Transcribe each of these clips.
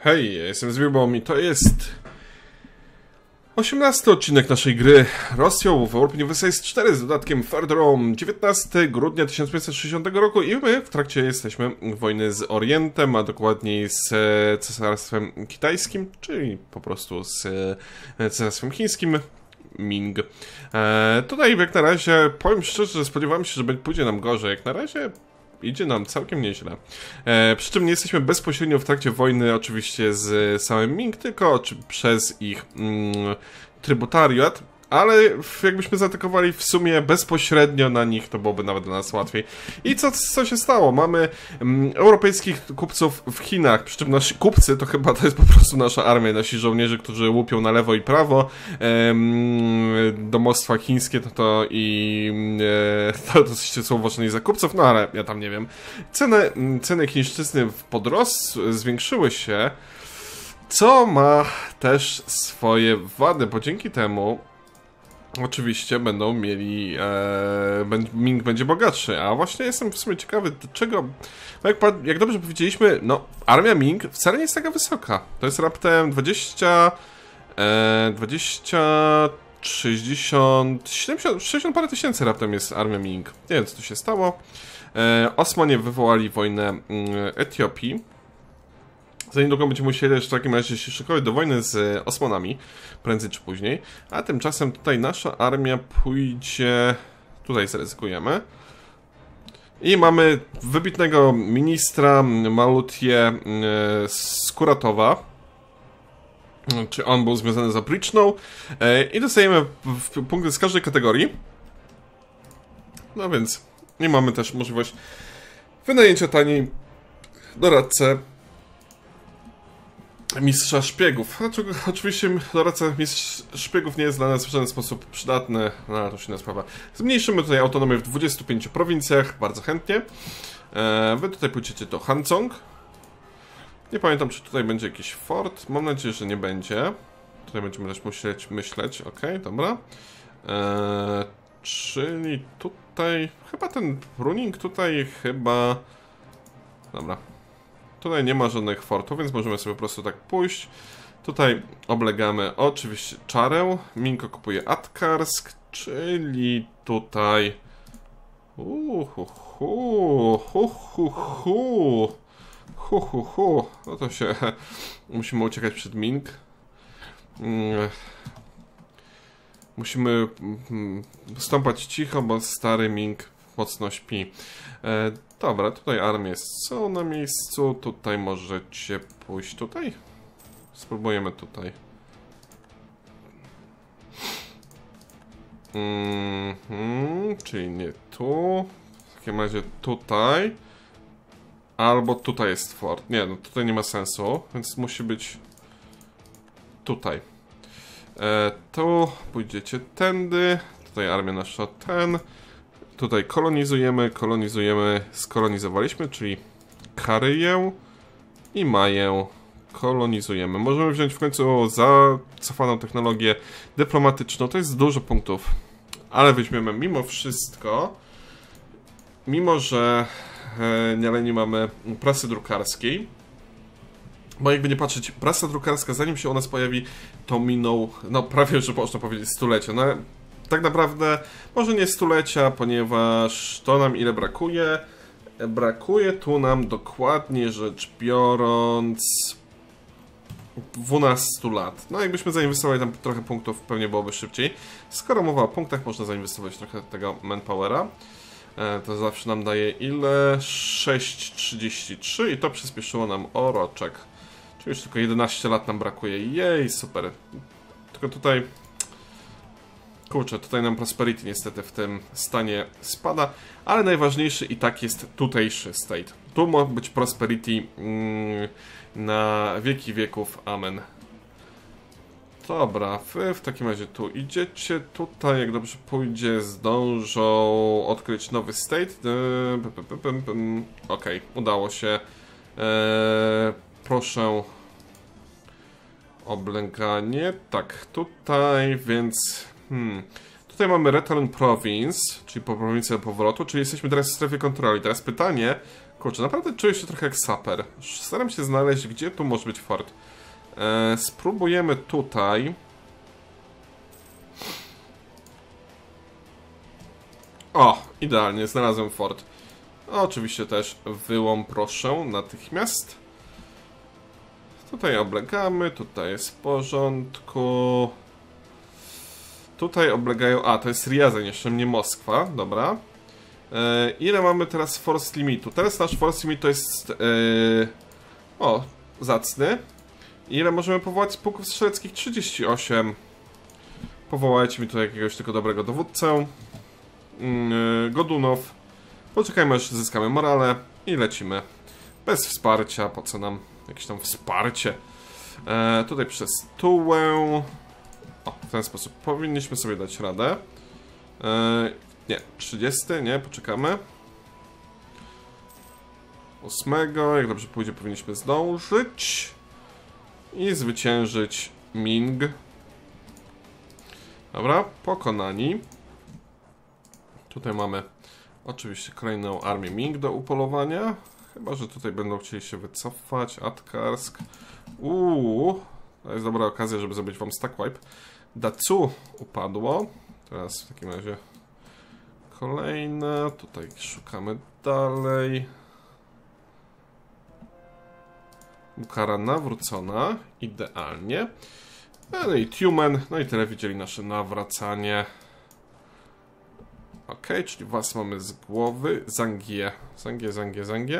Hej, ja jestem Zwirbom i to jest 18 odcinek naszej gry Rosją w Warp Universalis 4 z dodatkiem Further On, 19 grudnia 1560 roku i my w trakcie jesteśmy wojny z Orientem, a dokładniej z Cesarstwem Kitajskim, czyli po prostu z Cesarstwem Chińskim, Ming. Tutaj jak na razie, powiem szczerze, że spodziewałem się, że pójdzie nam gorzej. Jak na razie idzie nam całkiem nieźle. Przy czym nie jesteśmy bezpośrednio w trakcie wojny oczywiście z samym Ming, tylko przez ich trybutariat, ale jakbyśmy zaatakowali w sumie bezpośrednio na nich, to byłoby nawet dla nas łatwiej. I co się stało? Mamy europejskich kupców w Chinach, przy czym nasi kupcy to chyba to jest po prostu nasza armia, nasi żołnierze, którzy łupią na lewo i prawo. Domostwa chińskie to są uważani za kupców, no ale ja tam nie wiem. Ceny chińszczyzny zwiększyły się, co ma też swoje wady, bo dzięki temu oczywiście będą mieli, Ming będzie bogatszy, a właśnie jestem w sumie ciekawy, do czego, jak dobrze powiedzieliśmy, no armia Ming wcale nie jest taka wysoka, to jest raptem 60 parę tysięcy raptem jest armia Ming, nie wiem co tu się stało. Osmanie wywołali wojnę Etiopii. Za niedługo będziemy musieli w takim razie się szykować do wojny z Osmanami, prędzej czy później. A tymczasem tutaj nasza armia pójdzie... Tutaj zaryzykujemy. I mamy wybitnego ministra Malutię Skuratowa. Czy on był związany z Opriczną. I dostajemy punkty z każdej kategorii. No więc nie mamy też możliwość wynajęcia taniej doradcę mistrza szpiegów. Znaczy, oczywiście doradca mistrz szpiegów nie jest dla nas w żaden sposób przydatny, no ale to już inna sprawa. Zmniejszymy tutaj autonomię w 25 prowincjach, bardzo chętnie. Wy tutaj pójdziecie do Hanzhong. Nie pamiętam, czy tutaj będzie jakiś fort. Mam nadzieję, że nie będzie. Tutaj będziemy też musieć myśleć. Ok, dobra. Czyli tutaj... Chyba ten runing tutaj chyba... Dobra. Tutaj nie ma żadnych fortów, więc możemy sobie po prostu tak pójść. Tutaj oblegamy oczywiście Czarę. Ming okupuje Atkarsk, czyli tutaj... No to się... Musimy uciekać przed Ming. Musimy stąpać cicho, bo stary Ming mocno śpi. Dobra, tutaj armie są na miejscu. Tutaj możecie pójść tutaj. Spróbujemy tutaj. Czyli nie tu. W takim razie tutaj. Albo tutaj jest fort. Nie, no tutaj nie ma sensu, więc musi być tutaj. Tu pójdziecie tędy. Tutaj armia nasza Tutaj skolonizowaliśmy, czyli Karyję i Maję kolonizujemy. Możemy wziąć w końcu zacofaną technologię dyplomatyczną, to jest dużo punktów, ale weźmiemy mimo wszystko, mimo że nie mamy prasy drukarskiej, bo jakby nie patrzeć, prasa drukarska zanim się u nas pojawi, to minął, no prawie że można powiedzieć stulecia, no tak naprawdę może nie stulecia, ponieważ to nam ile brakuje? Brakuje tu nam dokładnie rzecz biorąc 12 lat. No jakbyśmy zainwestowali tam trochę punktów, pewnie byłoby szybciej. Skoro mowa o punktach, można zainwestować trochę tego manpowera. To zawsze nam daje ile? 6,33 i to przyspieszyło nam o roczek. Czyli już tylko 11 lat nam brakuje. Jej, super. Tylko tutaj... Kurczę, tutaj nam Prosperity niestety w tym stanie spada, ale najważniejszy i tak jest tutejszy state. Tu ma być Prosperity na wieki wieków, amen. Dobra, wy w takim razie tu idziecie, tutaj jak dobrze pójdzie zdążą odkryć nowy state. Okej, udało się. Proszę... Oblęganie, tak, tutaj, więc... Tutaj mamy Return Province, czyli po prowincję powrotu, czyli jesteśmy teraz w strefie kontroli. Teraz pytanie, Kurczę, naprawdę czuję się trochę jak saper. Staram się znaleźć, gdzie tu może być fort. Spróbujemy tutaj. O, idealnie, znalazłem fort. Oczywiście też wyłom proszę natychmiast. Tutaj oblegamy, tutaj jest w porządku. Tutaj oblegają... A, to jest Riazan, jeszcze nie Moskwa, dobra. Ile mamy teraz force limitu? Teraz nasz force limit to jest... O, zacny. Ile możemy powołać z pułków strzeleckich? 38. Powołajcie mi tu jakiegoś tylko dobrego dowódcę. Godunow. Poczekajmy, aż zyskamy morale i lecimy. Bez wsparcia, po co nam jakieś tam wsparcie? Tutaj przez tułę. O, w ten sposób powinniśmy sobie dać radę. Nie, 30, nie, poczekamy. 8, jak dobrze pójdzie, powinniśmy zdążyć. I zwyciężyć Ming. Dobra, pokonani. Tutaj mamy oczywiście kolejną armię Ming do upolowania. Chyba że tutaj będą chcieli się wycofać. Atkarsk. To jest dobra okazja, żeby zrobić wam stack wipe. Dacu upadło. Teraz w takim razie kolejne. Tutaj szukamy dalej. Bukhara nawrócona. Idealnie. No i Tumen. No i tyle widzieli nasze nawracanie. Ok, czyli was mamy z głowy. Zangie. Zangie.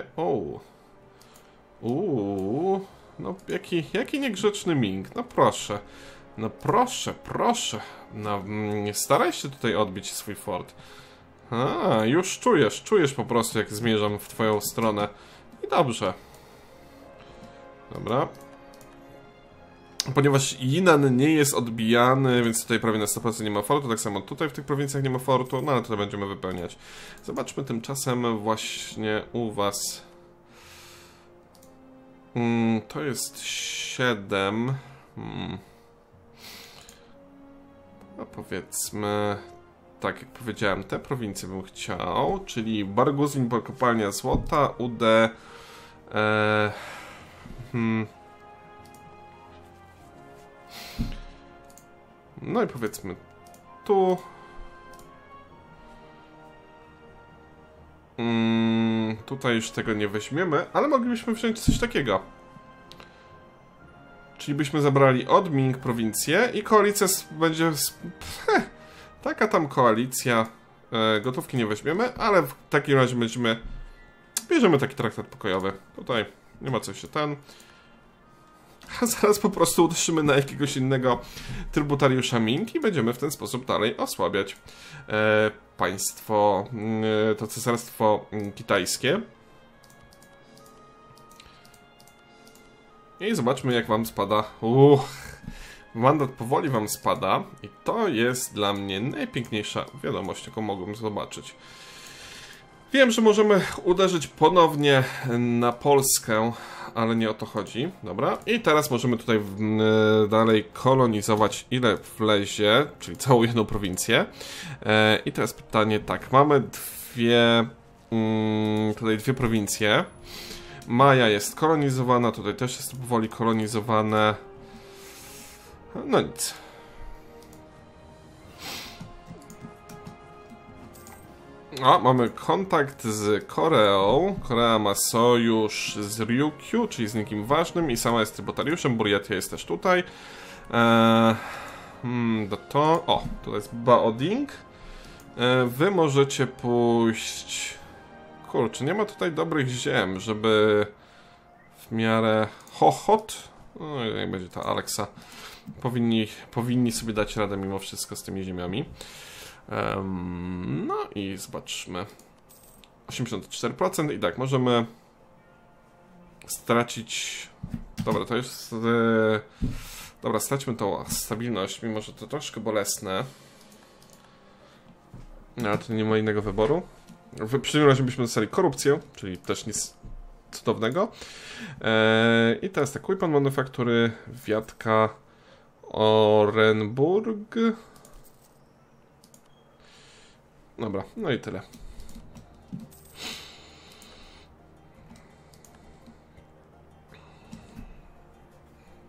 No jaki niegrzeczny Ming. No proszę. No proszę. No, nie staraj się tutaj odbić swój fort. Już czujesz po prostu, jak zmierzam w twoją stronę. I dobrze. Dobra. Ponieważ Yinan nie jest odbijany, więc tutaj prawie na 100% nie ma fortu, tak samo tutaj w tych prowincjach nie ma fortu, no ale tutaj będziemy wypełniać. Zobaczmy tymczasem właśnie u was. To jest 7. No powiedzmy, tak jak powiedziałem, te prowincje bym chciał, czyli Barguzin, kopalnia złota, UD... No i powiedzmy tu. Tutaj już tego nie weźmiemy, ale moglibyśmy wziąć coś takiego. Czyli byśmy zabrali od Ming prowincję i koalicja będzie... taka tam koalicja. Gotówki nie weźmiemy, ale w takim razie bierzemy taki traktat pokojowy. Tutaj nie ma co się A zaraz po prostu uderzymy na jakiegoś innego trybutariusza Ming i będziemy w ten sposób dalej osłabiać państwo, to cesarstwo kitajskie. I zobaczmy, jak wam spada. Mandat powoli wam spada i to jest dla mnie najpiękniejsza wiadomość, jaką mogłem zobaczyć. Wiem, że możemy uderzyć ponownie na Polskę, ale nie o to chodzi. Dobra, i teraz możemy tutaj dalej kolonizować ile wlezie, czyli całą jedną prowincję. I teraz pytanie, tak, mamy tutaj dwie prowincje. Maja jest kolonizowana, tutaj też jest powoli kolonizowane. No nic. O, mamy kontakt z Koreą. Korea ma sojusz z Ryukyu, czyli z nikim ważnym i sama jest trybutariuszem. Buryatia jest też tutaj. O, to jest Baoding. Wy możecie pójść... Kurczę, nie ma tutaj dobrych ziem, żeby w miarę Hohot, no jak będzie ta Alexa, powinni sobie dać radę mimo wszystko z tymi ziemiami. No i zobaczmy. 84% i tak, możemy stracić... Dobra, to jest... Dobra, straćmy tą stabilność, mimo że to troszkę bolesne. No, ale to nie ma innego wyboru. W przeciwnym razie byśmy dostali korupcję, czyli też nic cudownego. I teraz tak, Weapon Manufaktury, Wiatka, Orenburg. Dobra, no i tyle.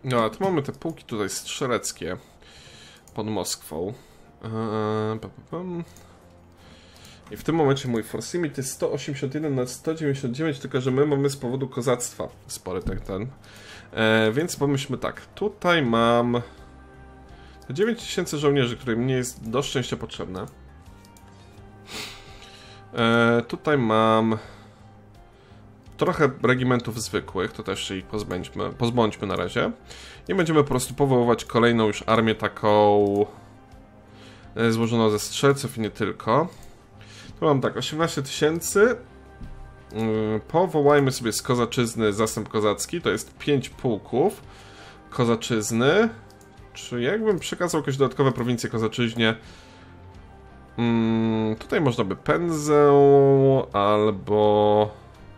No, a tu mamy te pułki tutaj strzeleckie pod Moskwą. I w tym momencie mój force limit jest 181 na 199, tylko że my mamy z powodu kozactwa spory ten. Więc pomyślmy tak, tutaj mam 9000 żołnierzy, które mi jest do szczęścia potrzebne. Tutaj mam trochę regimentów zwykłych, to też się ich pozbądźmy na razie. I będziemy po prostu powoływać kolejną już armię taką złożoną ze strzelców i nie tylko. Tu mam tak, 18 000. Powołajmy sobie z kozaczyzny zastęp kozacki, to jest 5 pułków kozaczyzny. Czy jakbym przekazał jakieś dodatkowe prowincje kozaczyźnie? Tutaj można by Pędzę, albo...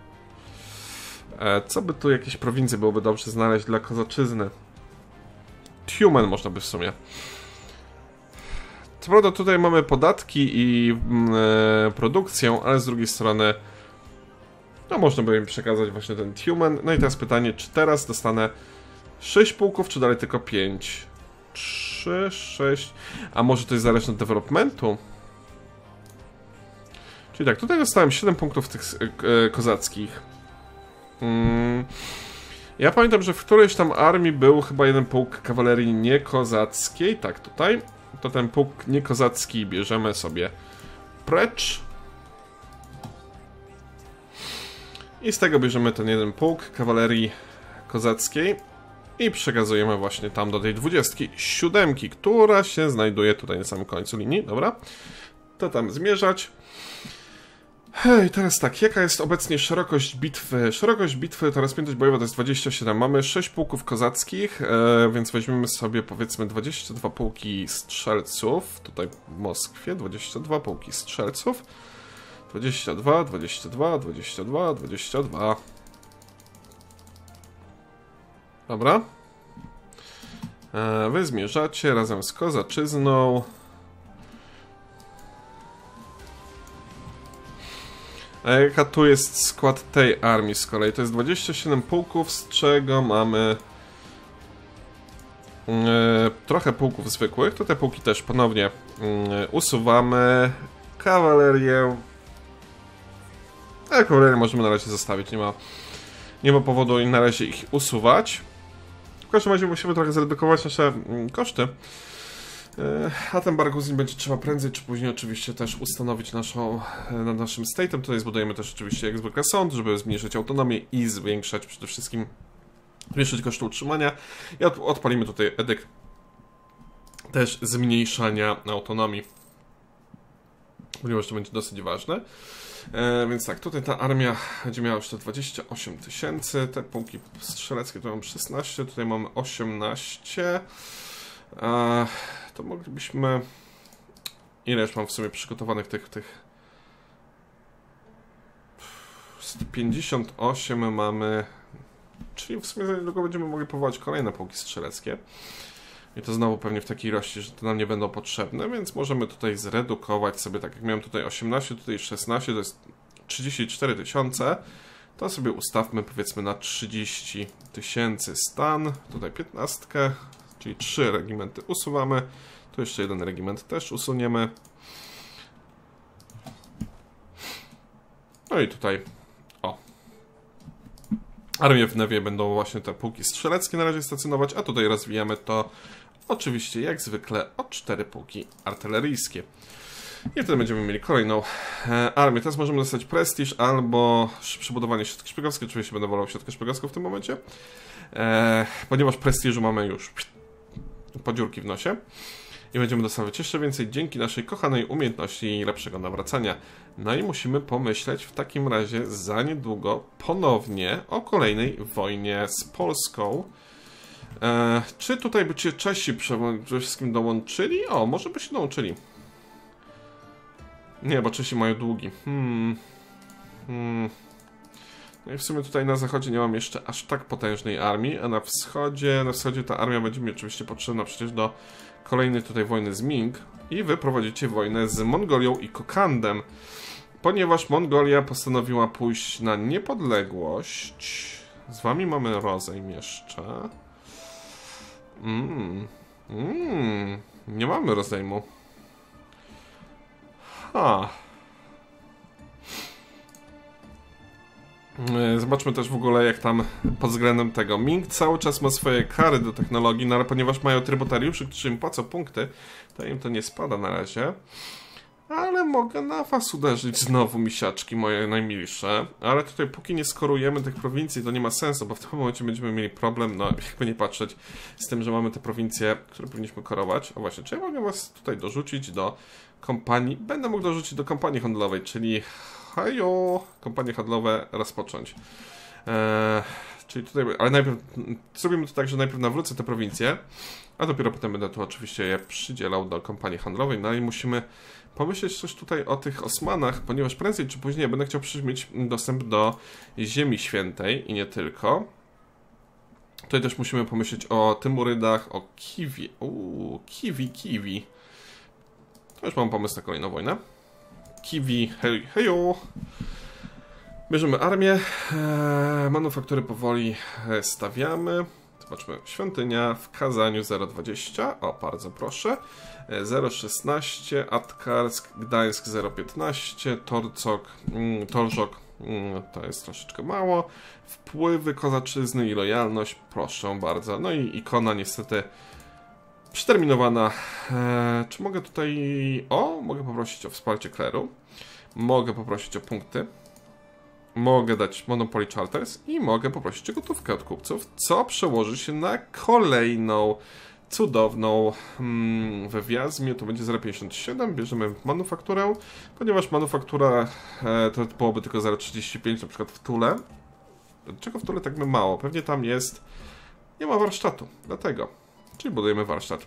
co by tu jakieś prowincje byłoby dobrze znaleźć dla kozaczyzny? Tumen można by w sumie. Co prawda tutaj mamy podatki i produkcję, ale z drugiej strony no można by im przekazać właśnie ten Tumen. No i teraz pytanie, czy teraz dostanę 6 pułków, czy dalej tylko 5? 3, 6... A może to jest zależne od developmentu? Czyli tak, tutaj dostałem 7 punktów tych kozackich. Ja pamiętam, że w którejś tam armii był chyba jeden pułk kawalerii niekozackiej. Tak, tutaj. To ten pułk niekozacki bierzemy sobie precz. I z tego bierzemy ten jeden pułk kawalerii kozackiej i przekazujemy właśnie tam do tej 27, która się znajduje tutaj na samym końcu linii. Dobra, to tam zmierzać. Hej, teraz tak, jaka jest obecnie szerokość bitwy? Szerokość bitwy to rozpiętość bojowa to jest 27. Mamy 6 pułków kozackich, więc weźmiemy sobie powiedzmy 22 pułki strzelców. Tutaj w Moskwie 22 pułki strzelców. 22, 22, 22, 22. Dobra. Wy zmierzacie razem z kozaczyzną. A jaka tu jest skład tej armii z kolei? To jest 27 pułków, z czego mamy trochę pułków zwykłych. To te pułki też ponownie usuwamy. Kawalerię. A kawalerię możemy na razie zostawić, nie ma powodu na razie ich usuwać. W każdym razie musimy trochę zredukować nasze koszty. A ten Barguzin będzie trzeba prędzej czy później oczywiście też ustanowić nad naszym state'em. Tutaj zbudujemy też oczywiście jak zwykle sąd, żeby zmniejszyć autonomię i zwiększać przede wszystkim koszty utrzymania. I odpalimy tutaj edykt też zmniejszania autonomii, ponieważ to będzie dosyć ważne. Więc tak, tutaj ta armia będzie miała już te 28 000, te pułki strzeleckie to mam 16, tutaj mamy 18. To moglibyśmy... Ileż mam w sumie przygotowanych tych... 58 mamy... Czyli w sumie za niedługo będziemy mogli powołać kolejne pułki strzeleckie. I to znowu pewnie w takiej ilości, że to nam nie będą potrzebne, więc możemy tutaj zredukować sobie, tak jak miałem tutaj 18, tutaj 16, to jest 34 000. To sobie ustawmy powiedzmy na 30 000 stan, tutaj 15, czyli 3 regimenty usuwamy, tu jeszcze jeden regiment też usuniemy. No i tutaj, o, armię w Newie będą właśnie te pułki strzeleckie na razie stacjonować, a tutaj rozwijamy to oczywiście jak zwykle o 4 pułki artyleryjskie. I wtedy będziemy mieli kolejną armię. Teraz możemy dostać prestiż albo przebudowanie środka szpiegowskiego. Oczywiście będę wolał środka szpiegowską w tym momencie, ponieważ prestiżu mamy już po dziurki w nosie. I będziemy dostawać jeszcze więcej dzięki naszej kochanej umiejętności lepszego nawracania. No i musimy pomyśleć w takim razie za niedługo ponownie o kolejnej wojnie z Polską. Czy tutaj by się Czesi przede wszystkim dołączyli? O, może by się dołączyli. Nie, bo Czesi mają długi. No i w sumie tutaj na zachodzie nie mam jeszcze aż tak potężnej armii, a na wschodzie ta armia będzie mi oczywiście potrzebna przecież do kolejnej tutaj wojny z Ming. I wy prowadzicie wojnę z Mongolią i Kokandem. Ponieważ Mongolia postanowiła pójść na niepodległość. Z wami mamy rozejm jeszcze. Nie mamy rozejmu. Zobaczmy też w ogóle jak tam pod względem tego. Ming cały czas ma swoje kary do technologii, no ale ponieważ mają trybutariuszy, którzy im płacą punkty, to im to nie spada na razie. Ale mogę na was uderzyć znowu, misiaczki moje najmilsze. Ale tutaj póki nie skorujemy tych prowincji, to nie ma sensu, bo w tym momencie będziemy mieli problem, no jakby nie patrzeć, z tym, że mamy te prowincje, które powinniśmy korować. A właśnie, czy ja mogę was tutaj dorzucić do kompanii? Będę mógł dorzucić do kompanii handlowej, czyli hajo, kompanie handlowe rozpocząć. Czyli tutaj, ale najpierw zrobimy to tak, że najpierw nawrócę te prowincje, a dopiero potem będę tu oczywiście je przydzielał do kompanii handlowej. No i musimy pomyśleć coś tutaj o tych Osmanach, ponieważ prędzej czy później będę chciał przecież mieć dostęp do Ziemi Świętej i nie tylko. Tutaj też musimy pomyśleć o Tymurydach, o Kiwi. Kiwi. To już mam pomysł na kolejną wojnę. Kiwi, hejo. Bierzemy armię, manufaktury powoli stawiamy. Zobaczmy, świątynia w Kazaniu 0,20, o bardzo proszę. 0,16, Atkarsk, Gdańsk 0,15, Torzok, to jest troszeczkę mało. Wpływy kozaczyzny i lojalność, proszę bardzo. No i ikona niestety przeterminowana. Czy mogę tutaj... mogę poprosić o wsparcie kleru. Mogę poprosić o punkty. Mogę dać Monopoly Charters i mogę poprosić o gotówkę od kupców, co przełoży się na kolejną cudowną we Wiazmie. To będzie 0,57. Bierzemy manufakturę, ponieważ manufaktura to byłoby tylko 0,35 na przykład w Tule. Dlaczego w Tule tak mało? Pewnie tam jest... Nie ma warsztatu, dlatego. Czyli budujemy warsztat.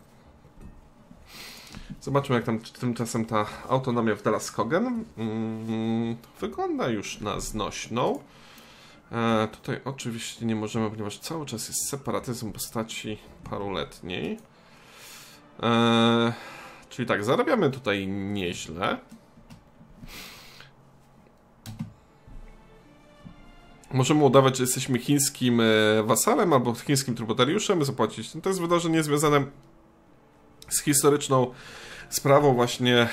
Zobaczmy jak tam tymczasem ta autonomia w Dalaskogen wygląda już na znośną. Tutaj oczywiście nie możemy, ponieważ cały czas jest separatyzm postaci paruletniej. Czyli tak, zarabiamy tutaj nieźle. Możemy udawać, że jesteśmy chińskim wasalem albo chińskim trybutariuszem, zapłacić. To jest wydarzenie związane z historyczną sprawą właśnie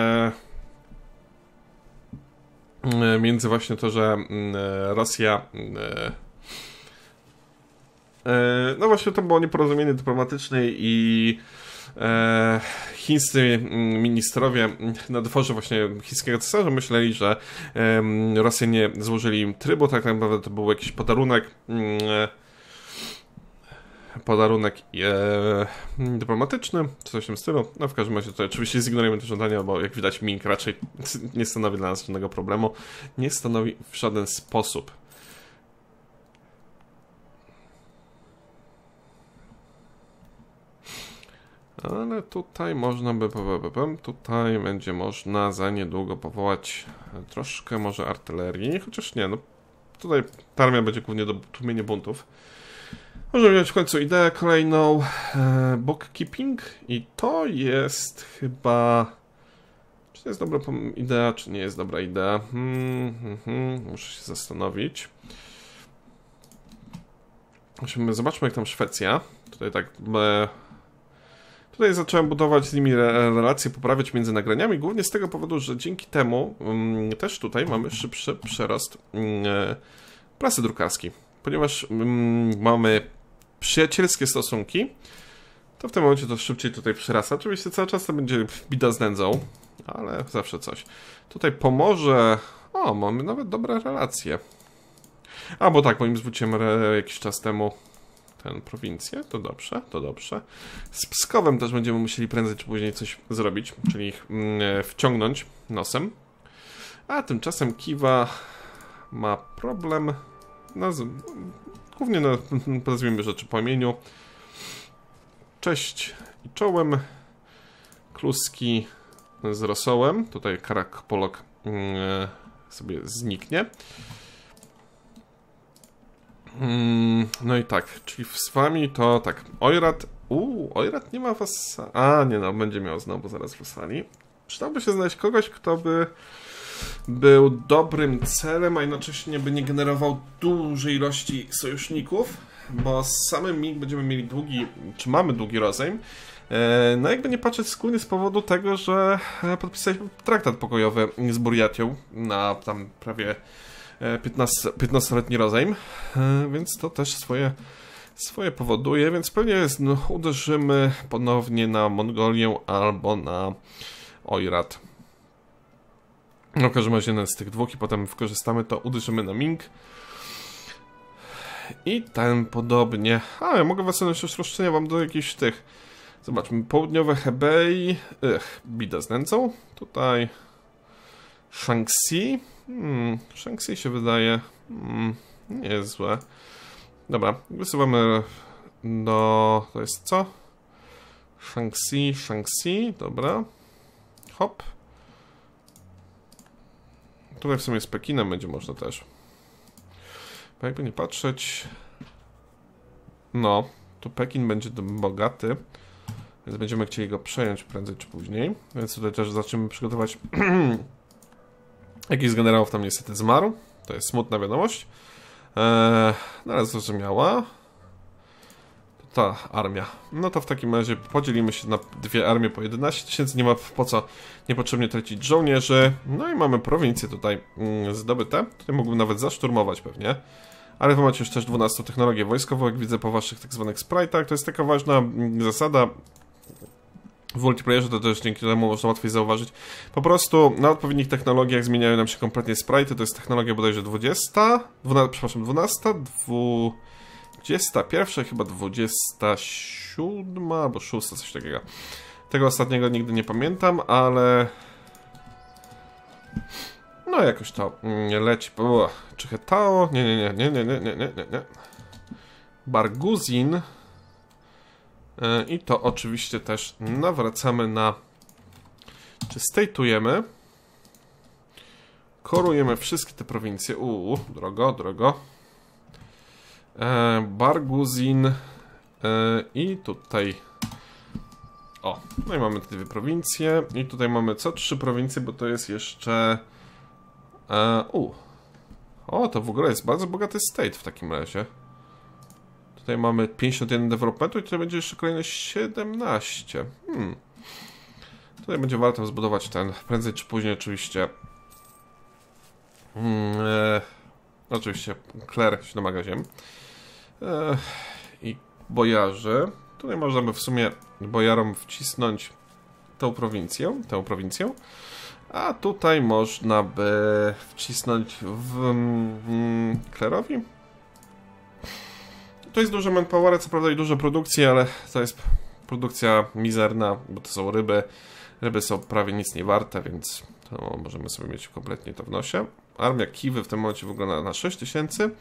między właśnie to, że Rosja no właśnie to było nieporozumienie dyplomatyczne i chińscy ministrowie na dworze właśnie chińskiego cesarza myśleli, że Rosjanie złożyli im trybut, tak naprawdę to był jakiś podarunek dyplomatyczny, czy coś w tym stylu. No w każdym razie to oczywiście zignorujemy te żądania, bo jak widać Ming raczej nie stanowi dla nas żadnego problemu. Nie stanowi w żaden sposób. Ale tutaj można by... Tutaj będzie można za niedługo powołać troszkę może artylerii, chociaż nie, no tutaj ta armia będzie głównie do tłumienia buntów. Możemy wziąć w końcu ideę kolejną, bookkeeping i to jest chyba... Czy to jest dobra idea, czy nie jest dobra idea? Muszę się zastanowić. Zobaczmy jak tam Szwecja. Tutaj tak... Tutaj zacząłem budować z nimi relacje, poprawiać między nagraniami, głównie z tego powodu, że dzięki temu też tutaj mamy szybszy przerost prasy drukarskiej. Ponieważ mamy przyjacielskie stosunki, to w tym momencie to szybciej tutaj przyrasta. Oczywiście cały czas to będzie bida z nędzą, ale zawsze coś. Tutaj pomoże... O, mamy nawet dobre relacje. A, bo tak, bo im zwróciłem jakiś czas temu tę prowincję, to dobrze, to dobrze. Z Pskowem też będziemy musieli prędzej czy później coś zrobić, czyli ich wciągnąć nosem. A tymczasem Kiwa ma problem, głównie nazwijmy rzeczy po imieniu. Cześć i czołem. Kluski z rosołem. Tutaj Karakpolok sobie zniknie. No i tak, czyli z wami to tak, Oirat, Oirat nie ma was, nie no, będzie miał znowu zaraz wasali. Przydałoby się znaleźć kogoś, kto by był dobrym celem, a jednocześnie by nie generował dużej ilości sojuszników. bo z samym MiG będziemy mieli długi, czy mamy długi rozejm. No jakby nie patrzeć skórnie z powodu tego, że podpisaliśmy traktat pokojowy z Burjatią na tam prawie 15-letni rozejm, więc to też swoje powoduje, więc pewnie uderzymy ponownie na Mongolię albo na Oirat. No w każdym razie jeden z tych dwóch i potem wykorzystamy to, uderzymy na Ming. I ten podobnie. A, ja mogę was jeszcze rozszczelniać wam do jakichś tych. Zobaczmy, południowe Hebei. Bida z nędzą. Tutaj Shaanxi. Shaanxi się wydaje. Nie jest złe. Dobra, wysuwamy do... To jest co? Shaanxi, dobra. Hop. Tutaj w sumie z Pekinem będzie można też. Bo jakby nie patrzeć... No, tu Pekin będzie bogaty. Więc będziemy chcieli go przejąć prędzej czy później. Więc tutaj też zaczniemy przygotować... Jakiś z generałów tam niestety zmarł. To jest smutna wiadomość. No ale zrozumiała. Ta armia. No to w takim razie podzielimy się na dwie armie po 11 000. Nie ma po co niepotrzebnie tracić żołnierzy. No i mamy prowincje tutaj zdobyte. Tutaj mógłbym nawet zaszturmować pewnie. Ale wy macie już też 12 technologię wojskową, jak widzę po waszych tak zwanych sprite'ach. To jest taka ważna zasada w multiplayerze, to też dzięki temu można łatwiej zauważyć. Po prostu na odpowiednich technologiach zmieniają nam się kompletnie sprite'y. To jest technologia bodajże 21, chyba 27 albo 6, coś takiego. Tego ostatniego nigdy nie pamiętam, ale... No jakoś to leci. Czy Hetao? Nie. Barguzin. I to oczywiście też nawracamy na... Czy state'ujemy? Korujemy wszystkie te prowincje. Drogo. Barguzin. I tutaj... O, no i mamy te dwie prowincje. I tutaj mamy co 3 prowincje, bo to jest jeszcze... O, to w ogóle jest bardzo bogaty state w takim razie. Tutaj mamy 51 developmentu i tutaj będzie jeszcze kolejne 17. Tutaj będzie warto zbudować ten, prędzej czy później oczywiście. Oczywiście Kler się domaga ziem. I bojarze. Tutaj możemy w sumie bojarom wcisnąć tę prowincję. A tutaj można by wcisnąć w Klerowi. To jest dużo manpower, co prawda i dużo produkcji, ale to jest produkcja mizerna, bo to są ryby. Ryby są prawie nic nie warte, więc to możemy sobie mieć kompletnie to w nosie. Armia Kiwy w tym momencie wygląda na 6000.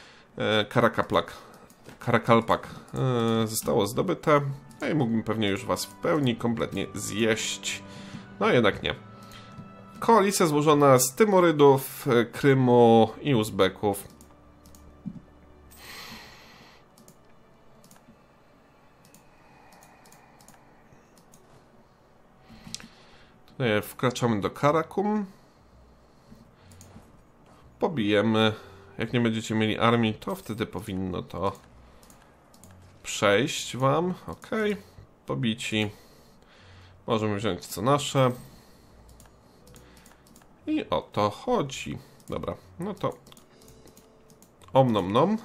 Karakalpak zostało zdobyte. No i mógłbym pewnie już was w pełni kompletnie zjeść. No jednak nie. Koalicja złożona z Tymurydów, Krymu i Uzbeków. Tutaj wkraczamy do Karakum. Pobijemy. Jak nie będziecie mieli armii, to wtedy powinno to przejść wam. Ok. Pobici. Możemy wziąć co nasze. I o to chodzi. Dobra, no to nom nom.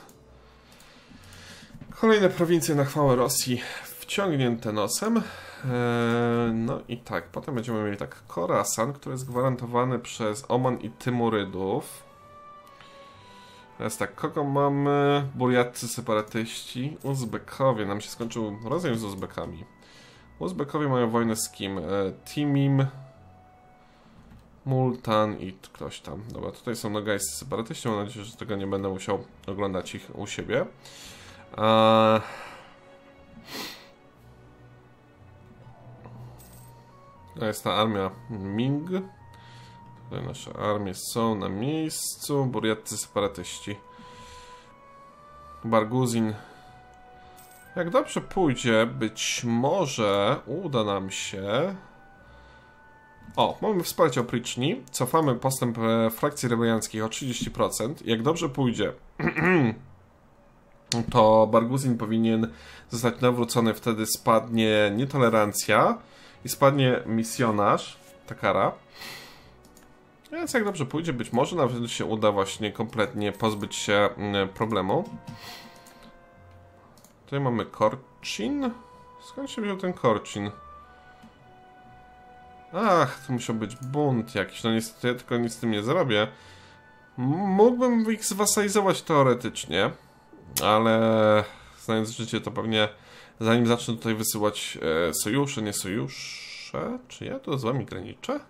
Kolejne prowincje na chwałę Rosji wciągnięte nosem. No i tak, potem będziemy mieli tak Khorasan, który jest gwarantowany przez Oman i Tymurydów. Teraz tak, kogo mamy? Burjatcy separatyści, Uzbekowie. Nam się skończył rozejm z Uzbekami. Uzbekowie mają wojnę z kim? Timim, Multan i ktoś tam. Dobra, tutaj są nogajscy separatyści. Mam nadzieję, że tego nie będę musiał oglądać ich u siebie. To jest ta armia Ming. Tutaj nasze armie są na miejscu. Burjatcy separatyści. Barguzin. Jak dobrze pójdzie, być może uda nam się... O, mamy wsparcie opryczni. Cofamy postęp frakcji rebelianckich o 30%. Jak dobrze pójdzie, to Barguzin powinien zostać nawrócony, wtedy spadnie nietolerancja i spadnie misjonarz, Takara. Więc jak dobrze pójdzie, być może nawet się uda właśnie kompletnie pozbyć się problemu. Tutaj mamy Korczyn. Skąd się wziął ten Korczyn? Ach, to musiał być bunt jakiś. No niestety ja tylko nic z tym nie zrobię. Mógłbym ich zwasalizować teoretycznie, ale znając życie, to pewnie zanim zacznę tutaj wysyłać sojusze, nie sojusze, czy ja tu z wami graniczę?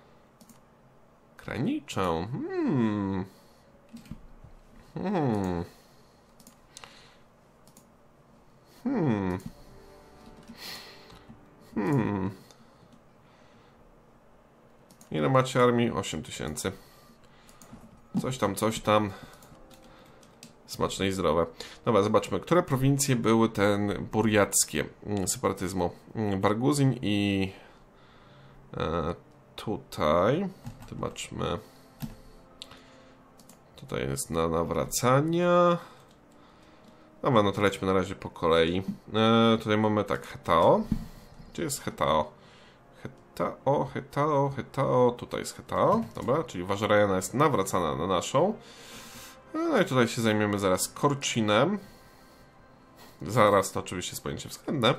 Graniczę. Ile macie armii? 8000. Coś tam. Smaczne i zdrowe. Dobra, zobaczmy, które prowincje były ten burjackie separatyzmu. Barguzin i tutaj. Zobaczmy. Tutaj jest na nawracania. Dobra, no to lećmy na razie po kolei. Tutaj mamy tak, Hetao. Gdzie jest Hetao? Hetao. Tutaj jest Hetao. Dobra, czyli Ważarajana jest nawracana na naszą. No i tutaj się zajmiemy zaraz Korczynem. Zaraz to oczywiście jest pojęcie względne.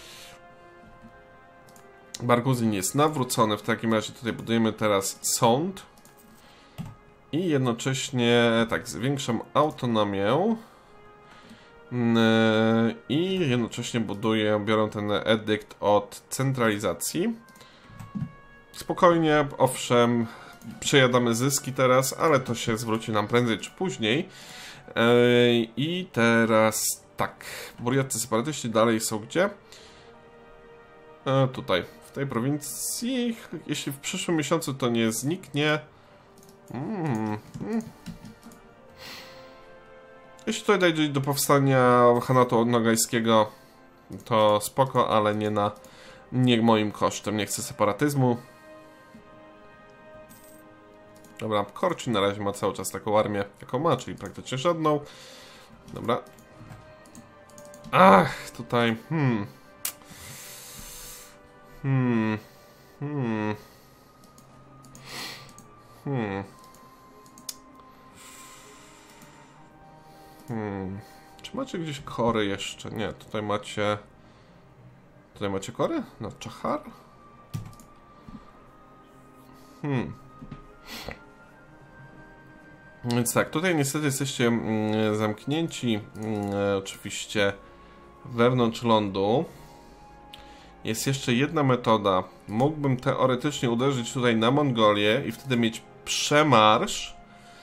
Barguzin jest nawrócony. W takim razie tutaj budujemy teraz sąd. I jednocześnie tak, zwiększam autonomię. I jednocześnie biorę ten edykt od centralizacji. Spokojnie, owszem, przejadamy zyski teraz, ale to się zwróci nam prędzej czy później. I teraz tak, burjaccy separatyści dalej są gdzie? Tutaj, w tej prowincji. Jeśli w przyszłym miesiącu to nie zniknie. Jeśli tutaj dojdzie do powstania Hanatu Nogajskiego, to spoko, ale nie moim kosztem. Nie chcę separatyzmu. Dobra, Korczyn na razie ma cały czas taką armię, jaką ma, czyli praktycznie żadną. Dobra. Ach, tutaj. Czy macie gdzieś kory jeszcze? Nie, tutaj macie... Tutaj macie kory? Na Czachar? Więc tak, tutaj niestety jesteście zamknięci oczywiście wewnątrz lądu. Jest jeszcze jedna metoda. Mógłbym teoretycznie uderzyć tutaj na Mongolię i wtedy mieć przemarsz.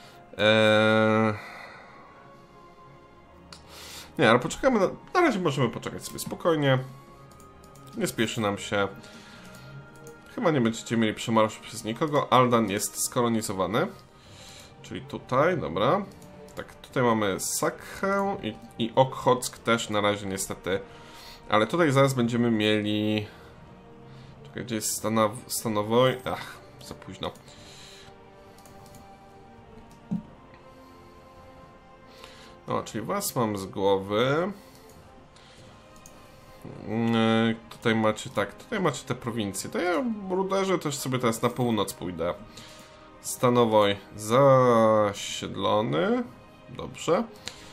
Nie, ale poczekamy. Na razie możemy poczekać sobie spokojnie. Nie spieszy nam się. Chyba nie będziecie mieli przemarszu przez nikogo. Aldan jest skolonizowany. Czyli tutaj, dobra. Tak, tutaj mamy Sakhę i Okhock też na razie niestety. Ale tutaj zaraz będziemy mieli... Czekaj, gdzie jest Stanowoj? Ach, za późno. O, czyli was mam z głowy. Tutaj macie, tak, tutaj macie te prowincje. To ja ruderze też sobie teraz na północ pójdę. Stanowoj zasiedlony. Dobrze.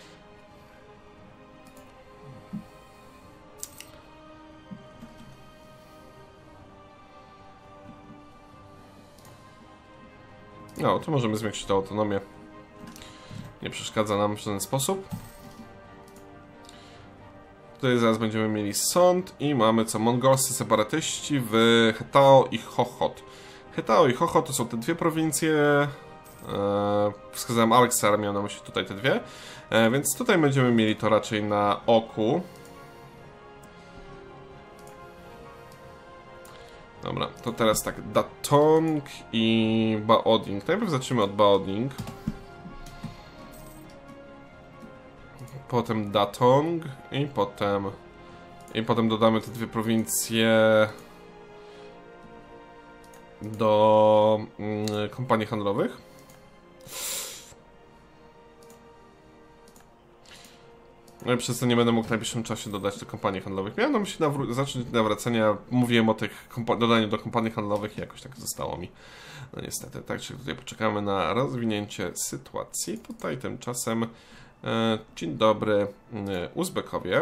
No, to możemy zwiększyć tę autonomię. Nie przeszkadza nam w żaden sposób. Tutaj zaraz będziemy mieli sąd i mamy co? Mongolscy separatyści w Hetao i Chochot. Hetao i Chochot to są te dwie prowincje. Wskazałem Aleksar, miał na myśli tutaj te dwie. Więc tutaj będziemy mieli to raczej na oku. Dobra, to teraz tak, Datong i Baoding. Najpierw zaczniemy od Baoding. Potem Datong i potem dodamy te dwie prowincje do kompanii handlowych. No i przez to nie będę mógł w najbliższym czasie dodać do kompanii handlowych. Miałem na myśli zacząć nawracania, mówiłem o tych dodaniu do kompanii handlowych i jakoś tak zostało mi. No niestety, tak, czyli tutaj poczekamy na rozwinięcie sytuacji. Tutaj tymczasem dzień dobry Uzbekowie.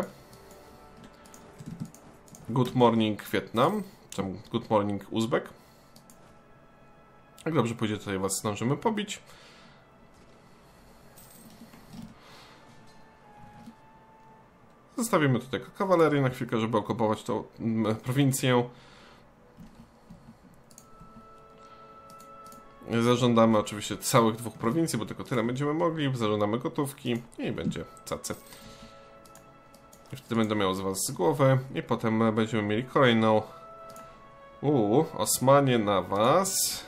Good morning Wietnam. Good morning Uzbek. Jak dobrze pójdzie, tutaj was zdążymy pobić. Zostawimy tutaj kawalerię na chwilkę, żeby okupować tą prowincję. Zażądamy oczywiście całych 2 prowincji, bo tylko tyle będziemy mogli. Zażądamy gotówki i będzie cacy. I wtedy będę miał z was głowę i potem będziemy mieli kolejną. Osmanie na was.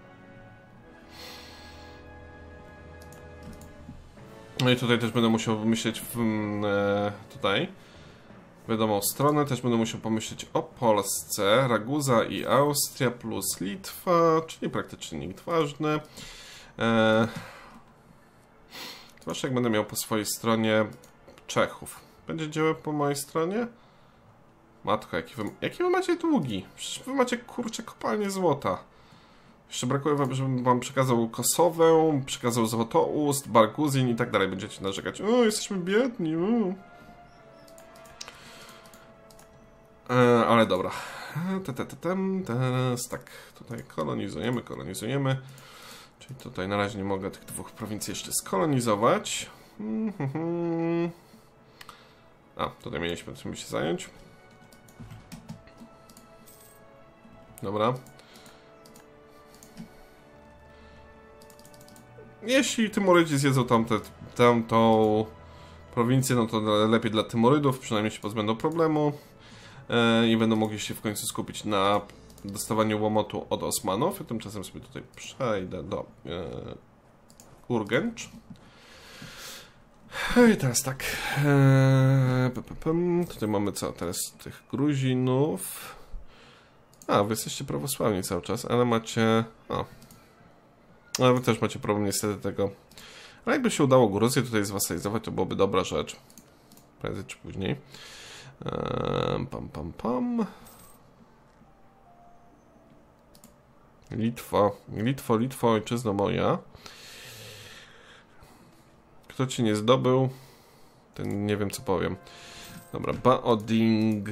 No i tutaj też będę musiał myśleć tutaj wiadomą stronę, też będę musiał pomyśleć o Polsce, Raguza i Austria plus Litwa, czyli praktycznie nikt ważny. Zwłaszcza jak będę miał po swojej stronie Czechów. Będzie działał po mojej stronie? Matko, jaki wy macie długi? Przecież wy macie, kurczę, kopalnię złota. Jeszcze brakuje wam, żebym wam przekazał Kosowę, przekazał Złotoust, Barguzin i tak dalej. Będziecie narzekać. O, jesteśmy biedni. Ale dobra. Teraz tak, tutaj kolonizujemy. Czyli tutaj na razie nie mogę tych 2 prowincji jeszcze skolonizować. A, tutaj mieliśmy czym się zająć. Dobra. Jeśli Tymurydzi zjedzą tamtą prowincję, no to lepiej dla Tymurydów, przynajmniej się pozbędą problemu i będą mogli się w końcu skupić na dostawaniu łomotu od Osmanów. Ja tymczasem sobie tutaj przejdę do Urgęcz. I teraz tak. Tutaj mamy co? Teraz tych Gruzinów. A, wy jesteście prawosławni cały czas, ale macie... Ale wy też macie problem niestety tego. Ale jakby się udało Gruzję tutaj zwasalizować, to byłoby dobra rzecz. Prędzej czy później. Litwo, ojczyzno moja. Kto ci nie zdobył, ten nie wiem co powiem. Dobra, Baoding.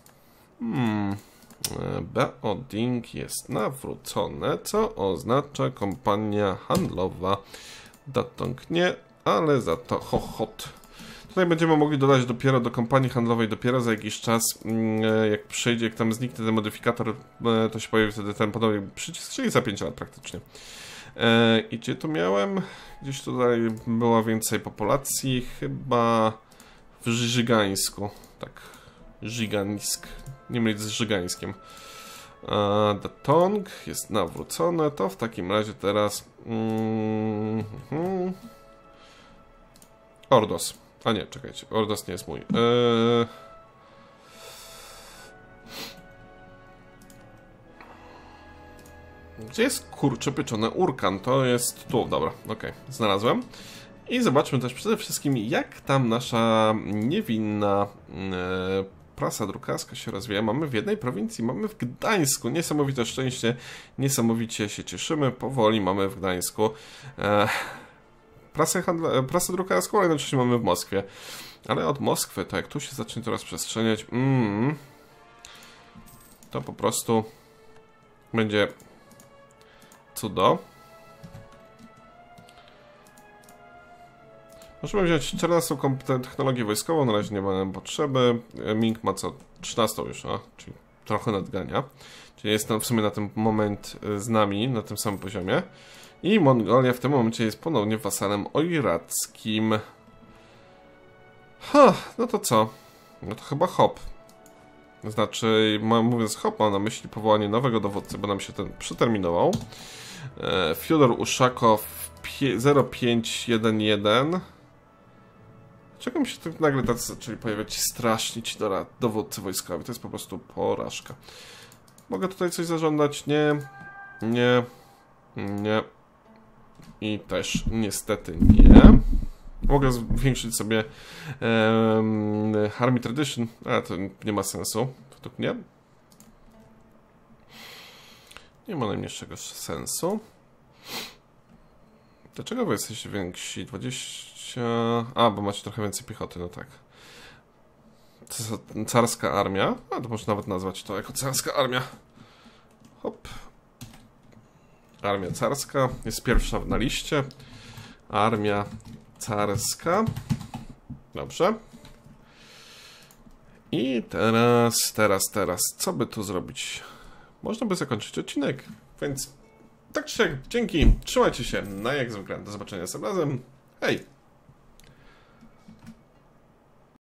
Baoding jest nawrócone, co oznacza kompania handlowa. Datong nie, ale za to Hohot. Tutaj będziemy mogli dodać dopiero do kompanii handlowej dopiero za jakiś czas, jak przyjdzie, jak tam zniknie ten modyfikator, to się pojawi wtedy ten podobny przycisk, czyli za 5 lat praktycznie. I gdzie to miałem? Gdzieś tutaj była więcej populacji, chyba w Żygańsku. Tak, Żygańsk. Nie mylić z Żygańskiem. Datong jest nawrócone, to w takim razie teraz Ordos. A nie, czekajcie, Ordos nie jest mój. Gdzie jest kurczę pieczone Urkan? To jest tu, dobra, okej, znalazłem. I zobaczmy też przede wszystkim, jak tam nasza niewinna prasa drukarska się rozwija. Mamy w jednej prowincji, mamy w Gdańsku. Niesamowite szczęście, niesamowicie się cieszymy. Powoli mamy w Gdańsku prasę drukarską, ale jednocześnie mamy w Moskwie. Ale od Moskwy, to jak tu się zacznie to rozprzestrzeniać, to po prostu będzie cudo. Możemy wziąć 14 technologię wojskową, na razie nie mamy potrzeby. Ming ma co 13 już, czyli trochę nadgania. Czyli jest w sumie na ten moment z nami, na tym samym poziomie. I Mongolia w tym momencie jest ponownie wasalem oirackim. No to co? No to chyba hop. Znaczy, mówiąc hop, mam na myśli powołanie nowego dowódcy, bo nam się ten przeterminował. Fiodor Uszakow 0511. Czego mi się tak nagle tacy zaczęli pojawiać straszni ci dowódcy wojskowi? To jest po prostu porażka. Mogę tutaj coś zażądać? Nie. Nie. Nie. I też niestety nie. Mogę zwiększyć sobie Army Tradition, ale to nie ma sensu, według mnie. Nie ma najmniejszego sensu. Dlaczego wy jesteście więksi? 20... A, bo macie trochę więcej piechoty, no tak. Carska armia. A, to można nawet nazwać to jako carska armia. Hop. Armia carska jest pierwsza na liście. Armia carska. Dobrze. I teraz. Co by tu zrobić? Można by zakończyć odcinek, więc tak czy siak, dzięki. Trzymajcie się. No jak zwykle. Do zobaczenia następnym razem. Hej!